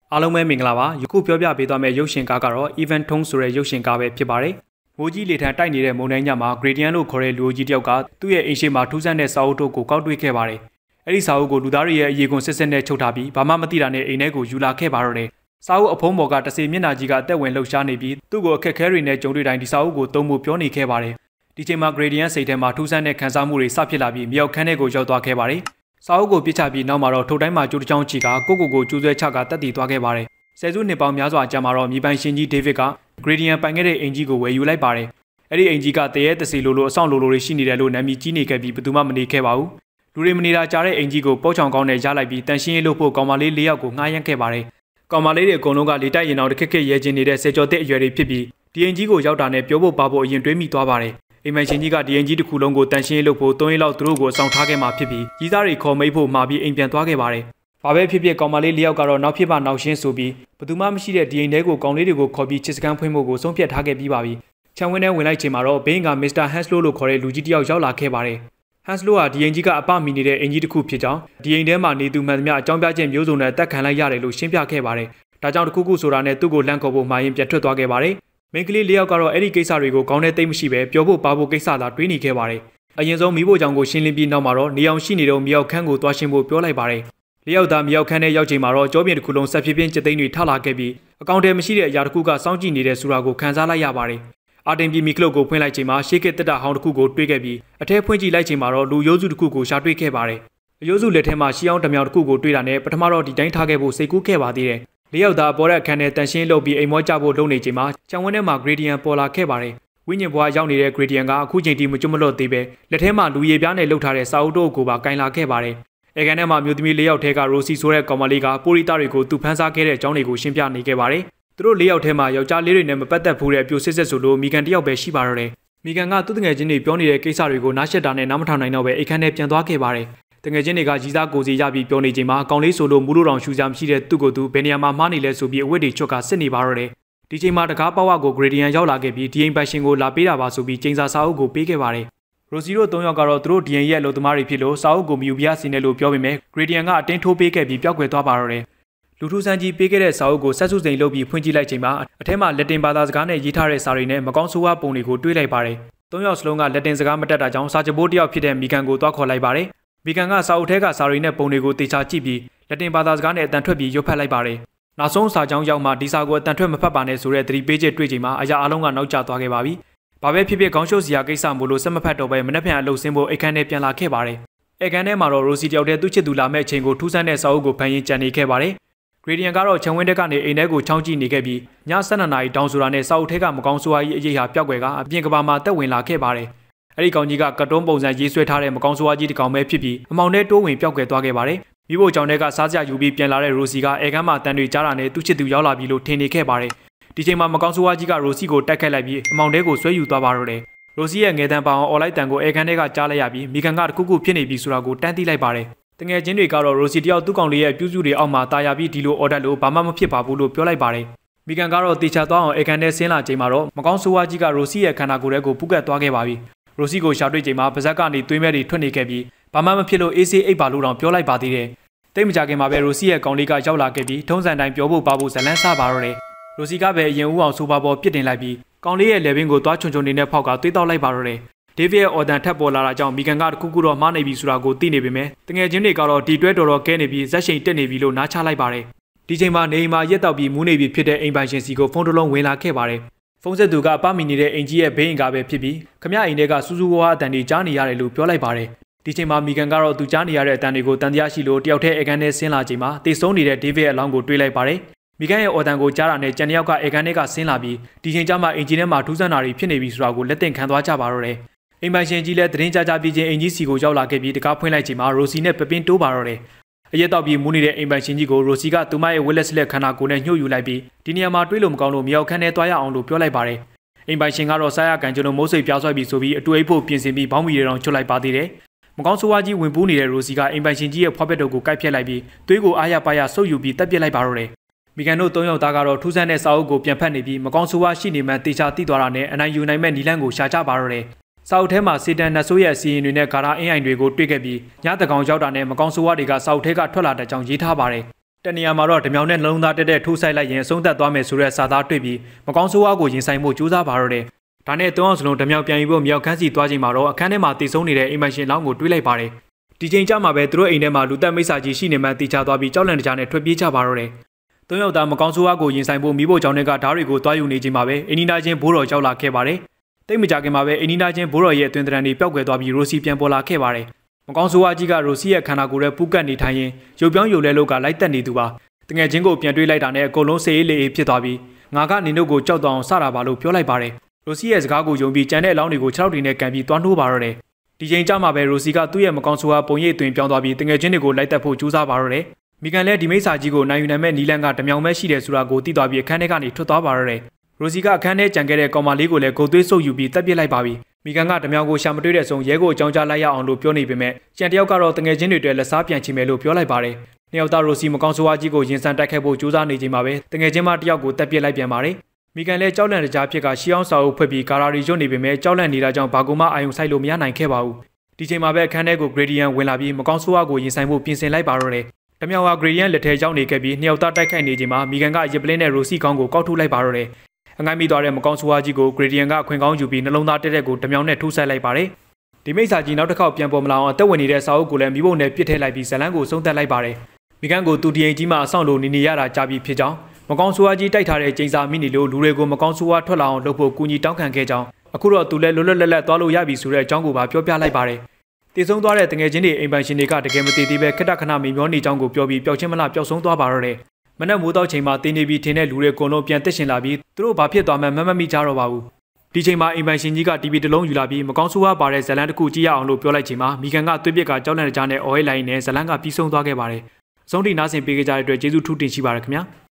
အားလုံးပဲမင်္ဂလာပါယခုပြောပြပေးသွားမယ့်ရုပ်ရှင်ကားကတော့ Event Tone ဆိုတဲ့ရုပ်ရှင်ကားပဲဖြစ်ပါတယ်။မိုးကြီးလေထန်တိုက်နေတဲ့မုန်တိုင်းညမှာ Gradient လို့ခေါ်တဲ့လူကြီးတယောက်ကသူ့ရဲ့အိမ်ရှိမှာထူးဆန်းတဲ့စာအုပ်တို့ကိုကောက်တွေ့ခဲ့ပါတယ်။အဲ့ဒီစာအုပ်ကိုလူသားတွေရဲ့အရေးကွန်စစ်စစ်နဲ့ချုပ်ထားပြီးဘာမှမသိတာနဲ့အိမ်ထဲကိုယူလာခဲ့ပါတော့တယ်။စာအုပ်အဖုံးပေါ်ကတစေမျက်နှာကြီးကအသက်ဝင်လှုပ်ရှားနေပြီးသူ့ကိုအခက်အခဲတွေနဲ့ကြုံတွေ့တိုင်းဒီစာအုပ်ကိုသုံးဖို့ပြောနေခဲ့ပါတယ်။ဒီချိန်မှာ Gradient စိတ်ထဲမှာထူးဆန်းတဲ့ခံစားမှုတွေစဖြစ်လာပြီးမြောက်ခန်းထဲကိုရောက်သွားခဲ့ပါတယ်။စာအုပ်ကိုပြစ်ချပြီးနောက်မှာတော့ထိုတိုင်းမှာကျိုးတစ်ချောင်းချီကကိုကျူးဆွဲချကတက်တည်သွားခဲ့ပါတယ်။ဆယ်စုနှစ်ပေါင်းများစွာကြာမှာတော့မြေပိုင်ရှင်ကြီးဒေးဗစ်က Gradient ပိုင်ခဲ့တဲ့အင်ကြီးကိုဝယ်ယူလိုက်ပါတယ်။အဲ့ဒီအင်ကြီးကတရေတစီလိုအဆောင်လိုတွေရှိနေတယ်လို့နာမည်ကြီးနေခဲ့ပြီးဘယ်သူမှမနေခဲ့ပါဘူး။လူတွေမနေတာကြားတဲ့အင်ကြီးကိုပေါချောင်ကောင်းနဲ့ရလိုက်ပြီးတန်ရှင်းရေးလုပ်ဖို့ကောင်မလေး၄ယောက်ကိုငှားရမ်းခဲ့ပါတယ်။ကောင်မလေးတွေအကုန်လုံးကလေတိုက်ရင်အောင်တစ်ခက်ခက်ရဲကျင်နေတဲ့ဆယ်ကျော်သက်အရွယ်တွေဖြစ်ပြီးဒီအင်ကြီးကိုရောက်တာနဲ့ပြောဖို့ပါဖို့အရင်တွေးမိသွားပါတယ်။အိမ်မရှင်ကြီးကဒီအင်ကြီးတစ်ခုလုံးကိုတန်ရှင်းရေးလုပ်ဖို့3ရက်လောက်သူတို့ကိုအဆောင်ထားခဲ့မှဖြစ်ပြီးကြီးစားတွေခေါ်မိတ်ဖို့မှာပြီးအိမ်ပြန်သွားခဲ့ပါတယ်။ဘာပဲဖြစ်ဖြစ်ကောင်မလေး၄ယောက်ကတော့နောက်ဖြစ်မှနောက်ရှင်းဆိုပြီးဘသူမှမရှိတဲ့ဒီအိမ်ထဲကိုကောင်လေးတွေကိုခေါ်ပြီးချစ်စကန်ဖွင့်ဖို့ကိုဆုံးဖြတ်ထားခဲ့ပြီးပါပြီ။ခြံဝင်းထဲဝင်လိုက်ချိန်မှာတော့ဘင်းကမစ္စတာဟန်စလိုလို့ခေါ်တဲ့လူကြီးတစ်ယောက်ရောက်လာခဲ့ပါတယ်။ဟန်စလိုကဒီအိမ်ကြီးကအပမီနေတဲ့အင်ကြီးတစ်ခုဖြစ်ကြောင်းဒီအိမ်ထဲမှာနေသူမှန်သမျှအကြောင်းပြချက်မျိုးစုံနဲ့တက်ခံလိုက်ရတယ်လို့ရှင်းပြခဲ့ပါတယ်။ဒါကြောင့်တခုဆိုတာနဲ့သူ့ကိုလန့်ခေါ်ဖို့မှာရင်ပြန်ထွက်သွားခဲ့ပါတယ်။မိန်းကလေး၄ယောက်ကတော့အဲ့ဒီကိစ္စတွေကိုကောင်းတဲ့သိမရှိပဲပြောဖို့ပါဖို့ကိစ္စသာတွေးနေခဲ့ပါတယ်။အရင်ဆုံးမိဖို့ကြောင့်ကိုရှင်းလင်းပြီးနောက်မှာတော့နေအောင်ရှိနေတော့မြောက်ခန်းကိုသွားရှင်းဖို့ပြောလိုက်ပါတယ်။လျောက်သားမြောက်ခန်းထဲရောက်ချိန်မှာတော့ကြောပြင်တစ်ခုလုံးဆက်ဖြည်းဖြည်းကျသိန်းတွေထလာခဲ့ပြီးအကောင့်ထဲမရှိတဲ့အရာတစ်ခုကစောင့်ကြည့်နေတဲ့ဆိုတာကိုခန်းစားလိုက်ရပါတယ်။အာတင်ပြည်မီကလုတ်ကိုဖွင့်လိုက်ချိန်မှာရှေးကတက်တာဟောင်းတစ်ခုကိုတွေးခဲ့ပြီးအထဲဖွင့်ကြည့်လိုက်ချိန်မှာတော့လူရိုးစုတစ်ခုကိုရှာတွေ့ခဲ့ပါတယ်။အရိုးစုလက်ထဲမှာရှီအောင်တစ်မြောင်တစ်ခုကိုတွေးတာနဲ့ပထမတော့ဒီတိုင်းထားခဲ့ဖို့စိတ်ကူးခဲ့ပါသေးတယ်။လျောက်သားပေါ်တဲ့အခန်းထဲတန်ရှင်းလုပ်ပြီးအိမ်မောကျဖို့လုပ်နေချိန်မှာခြံဝန်းထဲမှာ Gradient ပေါ်လာခဲ့ပါတယ်။ဝိညာဉ်ဘွားရောက်နေတဲ့ Gradient ကအခုချိန်ထိမကျွတ်မလွတ်သေးပဲလက်ထဲမှာလူရည်ပြားနဲ့လှုပ်ထားတဲ့စာအုပ်တို့ကိုပါကင်လာခဲ့ပါတယ်။အဲကန်ထဲမှာမြို့သမီး၄ယောက်ထဲကရိုစီဆိုတဲ့ကောင်မလေးကပိုရီတာတွေကိုသူဖမ်းစားခဲ့တဲ့အကြောင်းတွေကိုရှင်းပြနေခဲ့ပါတယ်။သူတို့၄ယောက်ထဲမှာယောက်ျားလေးတွေနဲ့မပတ်သက်ဘူးတဲ့အပြိုစစ်စစ်ဆိုလို့မီကန်တယောက်ပဲရှိပါတော့တယ်။မီကန်ကသူ့တငယ်ချင်းတွေပြောနေတဲ့ကိစ္စတွေကိုနားရှက်တာနဲ့နားမထောင်နိုင်တော့ပဲအိတ်ခမ်းထဲပြန်သွားခဲ့ပါတယ်။တငယ်ချင်းတွေကကြီးစားကိုစီရပြီးပြောနေချိန်မှာကောင်လေးဆိုလို့မူလို့တောင်ရှူစရာမရှိတဲ့သူ့ကိုယ်သူဘယ်နေရာမှာမှားနေလဲဆိုပြီးအဝတ်တွေချွတ်ကစစ်နေပါတော့တယ်။ဒီချိန်မှာတကားပေါက်ကို Gradient ရောက်လာခဲ့ပြီးဒီအိမ်ပိုင်ရှင်ကိုလာပေးတာပါဆိုပြီးကျင်းစာစာအုပ်ကိုပေးခဲ့ပါတယ်။ရိုစီတို့၃ယောက်ကတော့သူတို့ဒီအိမ်ရဲ့အလုပ်သမားတွေဖြစ်လို့စာအုပ်ကိုမယူပြစီနဲ့လို့ပြောပေမဲ့ Gradient ကအတင်းထိုးပေးခဲ့ပြီးပျောက်ကွယ်သွားပါတော့တယ်။လူထူးဆန်းကြီးပေးခဲ့တဲ့စာအုပ်ကိုဆက်စုစိန်လုပ်ပြီးဖွင့်ကြည့်လိုက်ချိန်မှာအထက်မှာလက်တင်ဘာသာစကားနဲ့ရေးထားတဲ့စာတွေနဲ့မကောင်းဆိုးဝါးပုံတွေကိုတွေးလိုက်ပါတယ်။၃ယောက်စလုံးကလက်တင်စကားမတတ်တာကြောင့်စာချပိုးတစ်ယောက်ဖြစ်တဲ့မီကန်ကိုတွားခေါ်လိုက်ပါတယ်။မီကန်ကစာအုပ်ထဲကစာတွေနဲ့ပုံတွေကိုတေချာကြည့်ပြီးလက်တင်ဘာသာစကားနဲ့အတန်ထွက်ပြီးရွတ်ဖတ်လိုက်ပါတယ်။နောက်ဆုံးစာကြောင်းရောက်မှဒီစာကိုအတန်ထွက်မဖတ်ပါနဲ့ဆိုတဲ့သတိပေးချက်တွေ့ချိန်မှာအရာအလုံးကနောက်ကျသွားခဲ့ပါပြီ။ဘာပဲဖြစ်ဖြစ်ခေါင်းရှုပ်စရာကိစ္စမို့လို့စက်မဖတ်တော့ပဲမနှက်ဖြန်အလုပ်ဆင်းဖို့အိတ်ခမ်းထဲပြန်လာခဲ့ပါတယ်။အိတ်ခမ်းထဲမှာတော့ရိုစီတယောက်တည်းသူ့ချစ်သူလာမဲ့အချိန်ကိုထူးဆန်းတဲ့စာအုပ်ကိုဖန်ရင်းကြံနေခဲ့ပါတယ်။ Gradient ကတော့ခြံဝင်းတက်ကနေအိမ်ထဲကိုချောင်းကြည့်နေခဲ့ပြီးည7:00 နာရီတောင်ဆိုတာနဲ့စာအုပ်ထဲကမကောင်းဆိုးဝါးကြီးအရေးဟာပျောက်ကွယ်ကအပြင်ကဘာမှာတက်ဝင်လာခဲ့ပါတယ်။အဲ့ဒီကောင်ကြီးကကတွန်းပုံစံရေးဆွဲထားတဲ့မကောင်းဆိုးဝါးကြီးတစ်ကောင်ပဲဖြစ်ပြီးအမောင်ထဲတိုးဝင်ပျောက်ကွယ်သွားခဲ့ပါတယ်။မိဖို့ကြောင့်တဲ့ကစားစရာယူပြီးပြန်လာတဲ့ရိုစီကအဲကမ်းမှာတန်တွေကြားတာနဲ့သူ့ချစ်သူရောက်လာပြီလို့ထင်နေခဲ့ပါတယ်။ဒီချိန်မှာမကောင်းဆိုးဝါးကြီးကရိုစီကိုတိုက်ခိုက်လိုက်ပြီးအမောင်ထဲကိုဆွဲယူသွားပါတော့တယ်။ရိုစီရဲ့ငယ်တန်းပေါအောင်အော်လိုက်တန်ကိုအဲကမ်းထဲကကြားလိုက်ရပြီးမီကန်ကတခုခုဖြစ်နေပြီဆိုတာကိုတန်းသိလိုက်ပါတယ်။တငယ်ချင်းတွေကတော့ရိုစီတယောက်သူ့ကောင်လေးရဲ့ပြုစုတွေအောက်မှာတာယာပြီးဒီလိုအော်ဒတ်လို့ဘာမှမဖြစ်ပါဘူးလို့ပြောလိုက်ပါတယ်။မီကန်ကတော့တေချာသွားအောင်အဲကန်ထဲဆင်းလာချိန်မှာတော့မကောင်းဆိုးဝါးကြီးကရိုစီရဲ့ခန္ဓာကိုယ်ထဲကိုပူကတ်သွားခဲ့ပါပြီ။ရိုစီကိုရှာတွေ့ချိန်မှာပါဇက်ကနေသွေးမဲတွေထွက်နေခဲ့ပြီးဘာမှမဖြစ်လို့အေးဆေးအိပ်ပါလို့တောင်ပြောလိုက်ပါသေးတယ်။တိတ်မကြခင်မှာပဲရိုစီရဲ့ကောင်လေးကရောက်လာခဲ့ပြီးထုံးစံတိုင်းပြောဖို့ပါဖို့ဇလန်းစားပါတော့တယ်။ရိုစီကပဲအရင်ဦးအောင်ဆိုပါပေါ်ပြစ်တင်လိုက်ပြီးကောင်လေးရဲ့လေဘင်းကိုသွားချုံနေတဲ့ဖောက်ကသွေးတောက်လိုက်ပါတော့တယ်။ဒေးဗစ်ရဲ့အော်ဒန်ထပ်ပေါ်လာတာကြောင့်မီကန်ကတခုခုတော့မှားနေပြီဆိုတာကိုသိနေပေမဲ့တငယ်ချင်းတွေကတော့ဒီတွဲတော်ကဲနေပြီးဇက်ရှိန်တက်နေပြီလို့နားချလိုက်ပါတယ်။ဒီချိန်မှာနေအိမ်မှာရက်တောက်ပြီးမူးနေပြီဖြစ်တဲ့အိမ်ပိုင်ရှင်စီကိုဖုန်းတစ်လုံးဝင်လာခဲ့ပါတယ်။ဖုန်းဆက်သူကအပမီနေတဲ့အင်ကြီးရဲ့ဘေးအိမ်ကပဲဖြစ်ပြီးခမရအိမ်ထဲကစူးစူးဝါးဝါးအတန်တွေကြားနေရတယ်လို့ပြောလိုက်ပါတယ်။ဒီချိန်မှာမီကန်ကတော့သူကြားနေရတဲ့အတန်တွေကိုတန်တရားရှိလို့တယောက်တည်းအေကန်ထဲဆင်းလာချိန်မှာတေဆုံးနေတဲ့ဒေးဗစ်ရဲ့အလောင်းကိုတွေးလိုက်ပါတယ်။မီကန်ရဲ့အော်တန်ကိုကြားတာနဲ့ကြံတယောက်ကအေကန်ထဲကဆင်းလာပြီးဒီချိန်ကျမှအင်ဂျင်ထဲမှာထူးဆန်းတာတွေဖြစ်နေပြီဆိုတာကိုလက်သင့်ခံသွားကြပါတော့တယ်။အိမ်ပိုင်ရှင်ကြီးလည်းသတင်းကြပြီးချင်းအင်ကြီးစီကိုရောက်လာခဲ့ပြီးတကားဖွင့်လိုက်ချိန်မှာရိုစီနဲ့ပပင်းတိုးပါတော့တယ်။အရက်တောက်ပြီးမူးနေတဲ့အိမ်ပိုင်ရှင်ကြီးကိုရိုစီကသူမရဲ့ဝက်လက်စလက်ခန္ဓာကိုယ်နဲ့ညှို့ယူလိုက်ပြီးဒီနေရာမှာတွေးလို့မကောင်းလို့မြောက်ခန်းထဲသွားရအောင်လို့ပြောလိုက်ပါတယ်။အိမ်ပိုင်ရှင်ကတော့စားရကန်ကျုံမိုးစိတ်ပြားဆွဲပြီးဆိုပြီးအတူအိပ်ဖို့ပြင်ဆင်ပြီးဘောင်းမီတွေတောင်ချွတ်လိုက်ပါသေးတယ်။မကောင်းဆိုးဝါးကြီးဝင်ပူးနေတဲ့ရိုစီကအိမ်ပိုင်ရှင်ကြီးရဲ့ဖွားပက်တို့ကိုကိုက်ဖြတ်လိုက်ပြီးသွေးကိုအားရပါရဆုပ်ယူပြီးတပ်ပစ်လိုက်ပါတော့တယ်။မီကန်တို့၃ယောက်သားကတော့ထူးဆန်းတဲ့စာအုပ်ကိုပြန်ဖတ်နေပြီးမကောင်းဆိုးဝါးရှိနေမှတေချာသိသွားတာနဲ့အနိုင်ယူနိုင်မဲ့နီလန်းကိုရှာကြပါတော့တယ်။စာအုပ်ထဲမှာစေတန်နတ်ဆိုးရဲ့အစီရင်တွေနဲ့ဂါရာအင်းအိုင်တွေကိုတွေ့ခဲ့ပြီးညတကောင်ရောက်တာနဲ့မကောင်းဆိုးဝါးတွေကစာအုပ်ထဲကထွက်လာတဲ့ကြောင်းရေးထားပါတယ်။တနေရာမှာတော့ဓမြောင်နဲ့နှလုံးသားတက်တဲ့ထိုးဆိုင်လိုက်ရင်အဆုံးသတ်သွားမယ်ဆိုတဲ့စာသားတွေ့ပြီးမကောင်းဆိုးဝါးကိုရင်ဆိုင်မှုကြိုးစားပါတော့တယ်ဒါနဲ့၃အောင်စလုံးဓမြောင်ပြန်ယူဖို့မြောက်ခန်းစီသွားချိန်မှာတော့အခန်းထဲမှာတည်ဆုံးနေတဲ့အိမ်မရှင်လောင်းကိုတွေးလိုက်ပါတယ်ဒီချိန်ကျမှပဲသူတို့အိမ်ထဲမှာလူသက်မိစ္ဆာကြီးရှိနေမှတီချသွားပြီးကြောက်လန့်တကြားနဲ့ထွက်ပြေးကြပါတော့တယ်၃ယောက်သားမကောင်းဆိုးဝါးကိုရင်ဆိုင်ဖို့မိဖို့ကြောင့်တဲ့ကဓာတ်တွေကိုတွားယူနေချိန်မှာပဲအင်းနီနာချင်းဘိုးတော်ရောက်လာခဲ့ပါတယ်တိတ်မကြခင်မှာပဲအင်းနီနာချင်းဘိုးတော်ရဲ့အတွင်တရံတွေပျောက်ကွယ်သွားပြီးရိုစီပြန်ပေါ်လာခဲ့ပါတယ်မကောင်းဆိုးဝါးကြီးကရိုစီရဲ့ခန္ဓာကိုယ်ရဲ့ပူးကတ်နေထိုင်ရင်ရုပ်ပြောင်းရုပ်လဲလို့ကလိုက်တက်နေသူပါတငယ်ချင်းကိုပြန်တွေးလိုက်တာနဲ့အကုန်လုံးစေးအေးလေးအေးဖြစ်သွားပြီးငါကနေတို့ကိုကြောက်တောင်စတာပါလို့ပြောလိုက်ပါတယ်ရိုစီရဲ့စကားကိုယုံပြီးကြံတဲ့အလောင်းတွေကို6တွေနဲ့ကန်ပြီးတွားနှိုးပါတော့တယ်ဒီချိန်ကျမှပဲရိုစီကသူ့ရဲ့မကောင်းဆိုးဝါးပုံရိပ်အသွင်ပြောင်းသွားပြီးတငယ်ချင်းတွေကိုလိုက်တက်ဖို့ကြိုးစားပါတော့တယ်မိကန်လည်းဒီမိစ္ဆာကြီးကိုနိုင်ယူနိုင်မဲ့နီလန်ကဓမြောင်မဲရှိတယ်ဆိုတာကိုသိသွားပြီးအခန်းထဲကနေထွက်သွားပါတော့တယ်ရိုစီကအခန်းထဲကြံခဲ့တဲ့ကောင်မလေးကိုလည်းဂုတ်သွေးဆုပ်ယူပြီးတပ်ပစ်လိုက်ပါပြီမိကန်ကဓမြောင်ကိုရှာမတွေ့တဲ့ဆုံးရဲကိုအကြောင်းကြားလိုက်ရအောင်လို့ပြောနေပေမဲ့ကြံတယောက်ကတော့တငယ်ချင်းတွေအတွက်လက်စားပြန်ချင်မယ်လို့ပြောလိုက်ပါတယ်နှစ်ယောက်သားရိုစီမကောင်းဆိုးဝါးကြီးကိုရင်ဆန်တိုက်ခိုက်ဖို့ကြိုးစားနေချိန်မှာပဲတငယ်ချင်းမတယောက်ကိုတပ်ပစ်လိုက်ပြန်ပါတယ်မိကန်လည်းကြောက်လန့်တကြားဖြစ်ကရှီအောင်စာအုပ်ဖွက်ပြီးကာရာရီကျွတ်နေပေမဲ့ကြောက်လန့်နေတာကြောင့်ဘာကူမအာယုံဆိုင်လို့မရနိုင်ခဲ့ပါဘူးဒီချိန်မှာပဲအခန်းထဲကိုဂရေဒီယန်ဝင်လာပြီးမကောင်းဆိုးဝါးကိုရင်ဆိုင်ဖို့ပြင်ဆင်လိုက်ပါတော့တယ်ဓမြောင်ဟာဂရေဒီယန်လက်ထဲရောက်နေခဲ့ပြီးနှစ်ယောက်သားတိုက်ခိုက်နေချိန်မှာမိကန်ကရစ်ပလင်းနဲ့ရိုစီကောင်းကိုကောက်ထုတ်လိုက်ပါတော့တယ်အငိုင်းမိသွားတဲ့မကောင်းဆိုးဝါးကြီးကိုဂရေဒီယန်ကအခွင့်ကောင်းယူပြီးနှလုံးသားတက်တဲ့ကိုဓမြောင်နဲ့ထိုးဆိုင်လိုက်ပါတယ်ဒီမိစ္ဆာကြီးနောက်တစ်ခေါက်ပြန်ပေါ်မလာအောင်အသက်ဝင်နေတဲ့စာအုပ်ကိုလည်းမိဖို့နဲ့ပြစ်ထည့်လိုက်ပြီးဇလန်းကိုဆုံးသက်လိုက်ပါတယ်မိကန်ကိုတူတီအိမ်ကြီးမှာအဆောင်လိုနေရတာကြားပြီးဖြစ်ကြောင်းမကောင်းဆိုးဝါးကြီးတိုက်ထားတဲ့ကျင်းစာမိနေလို့လူတွေကိုမကောင်းဆိုးဝါးထွက်လာအောင်လုပ်ဖို့ကူညီတောင်းခံခဲ့ကြောင်းအခုတော့သူလည်းလွတ်လွတ်လပ်လပ်သွားလို့ရပြီဆိုတဲ့အကြောင်းကိုပါပြောပြလိုက်ပါတယ်တည်ဆုံးသွားတဲ့တငယ်ချင်းတွေအိမ်ပိုင်ရှင်တွေကတကယ်မတည်သေးပဲခက်တခဏမေမျောနေကြောင်းကိုပြောပြီးပျောက်ချင်းမလားပျောက်ဆုံးသွားပါတော့တယ်မနက်မိုးတော့ချိန်မှာတင်းနေပြီးထင်းတဲ့လူတွေအကုန်လုံးပြန်တက်ရှင်လာပြီးသူတို့ဘာဖြစ်သွားမှမမိကြတော့ပါဘူးဒီချိန်မှာအိမ်ပိုင်ရှင်ကြီးက TV တစ်လုံးယူလာပြီးမကောင်းဆိုးဝါးပါတဲ့ဇလန်းတစ်ခုကြည့်ရအောင်လို့ပြောလိုက်ချိန်မှာမိကန်ကသွေးပြက်ကကြောက်လန့်တကြားနဲ့အော်ဟဲလိုင်းနဲ့ဇလန်းကပြီးဆုံးသွားခဲ့ပါတယ်အဆုံးထိနားဆင်ပေးကြတဲ့အတွက်ကျေးဇူးထူးတင်ရှိပါရခင်ဗျာ